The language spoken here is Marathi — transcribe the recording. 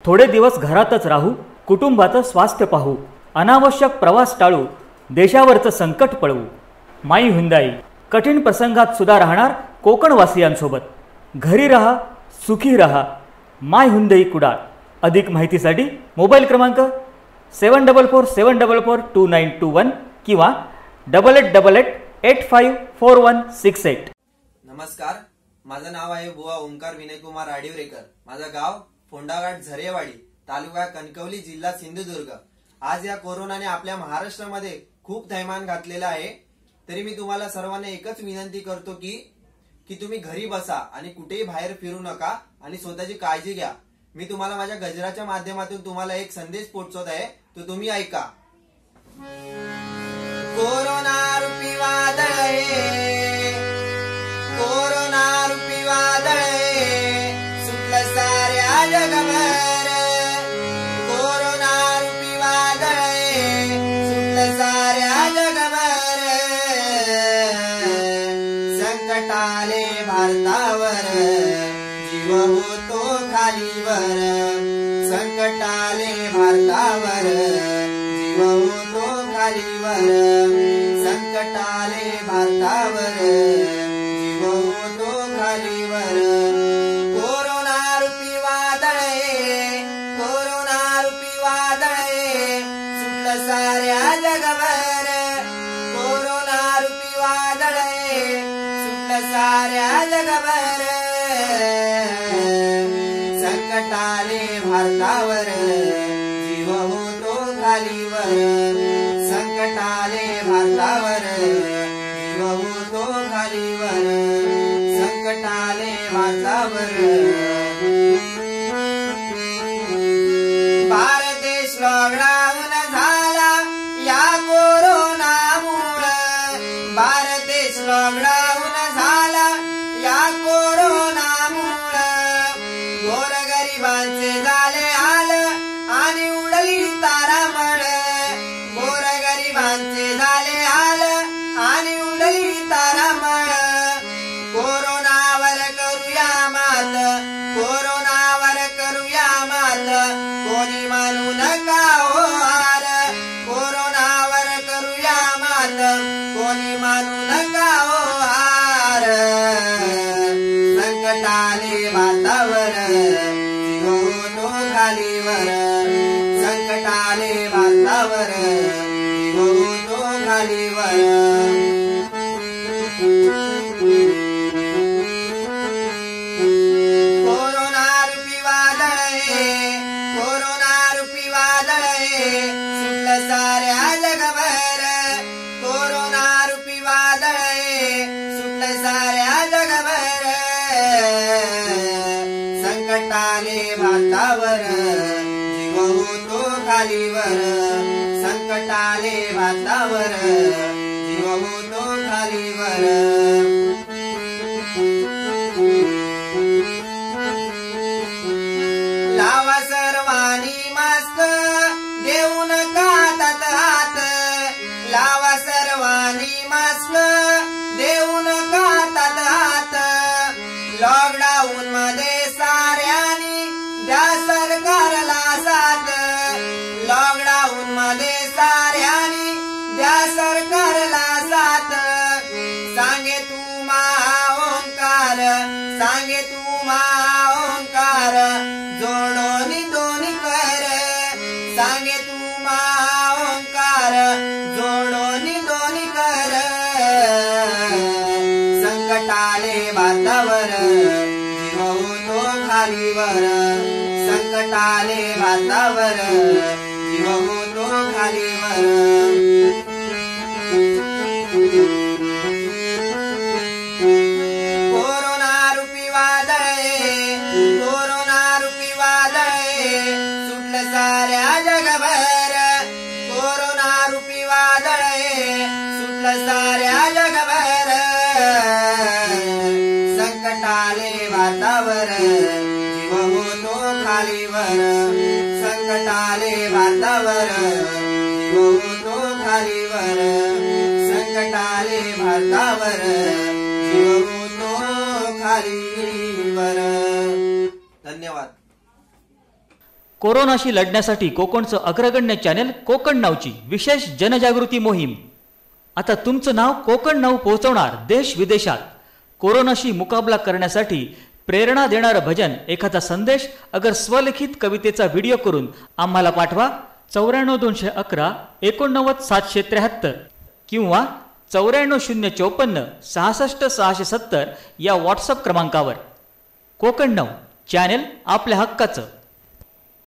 थोडे दिवस घरातच राहू, कुटुंबाचं स्वास्थ्य पाहू, अनावश्यक प्रवास टाळू, देशावरचं संकट पळवू. माई हुंदाई कठीण प्रसंगात सुद्धा राहणार कोकणवासियांसोबत. घरी रहा, सुखी रहा. My Hyundai Kudal. अधिक माहितीसाठी मोबाईल क्रमांक 7447442921 किंवा 8888854168. नमस्कार, माझं नाव आहे बुवा ओंकार विनयकुमार आडिवरेकर. माझं गाव फोंडाघाट झरेवाडी, तालुका कणकवली, जिल्हा सिंधुदुर्ग. आज या कोरोनाने आपल्या महाराष्ट्रामध्ये खूप थैमान घातलेलं आहे. तरी मी तुम्हाला सर्वांना एकच विनंती करतो की तुम्ही घरी बसा आणि कुठेही बाहेर फिरू नका आणि स्वतःची काळजी घ्या. मी तुम्हाला माझ्या गजराच्या माध्यमातून तुम्हाला एक संदेश पोहोचवत आहे, तो तुम्ही ऐका. कोरोना रूपी वादळ, कोरोना रूपी वादळ सुटलं साऱ्या जगभर. कोरोना रूपी वादळ सुटलं साऱ्या जगभर. संकट आले भारतावर, जीव होतो खालीवर. संकट आले भारतावर, जीव होतो खालीवर. संकट आले भारतावर, जीव होतो खालीवर. कोरोना रूपी वादळ, कोरोना रूपी वादळ सुटलं साऱ्या जगभर. कोरोना रूपी वादळ सुटलं साऱ्या जगभर. संकट आले भारतावर, जीव होतो खालीवर. संकट आले भारतावर, जीव होतो खालीवर. संकट आले भारतावर. भारत देश लॉकडाऊन झाला या कोरोनामुळं. भारत देश लॉकडाऊन झाला या कोरोनामुळं. गोरगरिबांचे झाले हाल आणि उडली तारांबळ. गोरगरिबांचे झाले हाल आणि उडली तारांबळ. कोरोनावर करूया मात, कोरोनावर करूया मात. कोणी मानू नका हो हार. कोरोनावर करूया मात, कोणी मानू नका हो हार. संकट आले भारतावर, जीव होतो खालीवर. संकट आले भारतावर, जीव होतो खालीवर. कोरोना रूपी वादळ, कोरोना रूपी वादळ सुटलं साऱ्या जगभर. कोरोना रूपी वादळ सुटलं साऱ्या जगभर. संकट आले भारतावर, जीव होतो खालीवर. संकट आले भारतावर, जीव होतो खालीवर. लावा सर्वांनी मास्क, देऊ नका हातात हात. लावा सर्वांनी मास्क, देऊ नका हातात हात. लॉकडाऊन मध्ये साऱ्यांनी द्या सरकारला साथ. लॉकडाऊन मध्ये साऱ्यांनी द्या सरकारला साथ. सांगे तू महाओंकार, सांगे तू महाओंकार. जोडोनी दोन्ही कर, सांगे तू महाओंकार. जोडोनी दोन्ही कर. संकट आले भारतावर, जीव होतो खालीवर. संकट आले भारतावर, जीव होतो खालीवर. कोरोना रूपी वादळ, कोरोना रूपी वादळ सुटलं साऱ्या जगभर. कोरोना रूपी वादळ सुटलं साऱ्या जगभर. संकट आले भारतावर, जीव होतो खालीवर. संकट आले भारतावर, जीव होतो खालीवर. संकट आले भारतावर, जीव होतो खालीवर. धन्यवाद. कोरोनाशी लढण्यासाठी कोकणचं अग्रगण्य चॅनेल कोकण नावची विशेष जनजागृती मोहीम. आता तुमचं नाव कोकण नाव पोहोचवणार देश विदेशात. कोरोनाशी मुकाबला करण्यासाठी प्रेरणा देणारं भजन, एखादा संदेश अगर स्वलिखित कवितेचा व्हिडिओ करून आम्हाला पाठवा 94 211 89 773 किंवा 94 054 66 670 या व्हॉट्सअप क्रमांकावर. कोकण नाव चॅनेल आपल्या हक्काचं.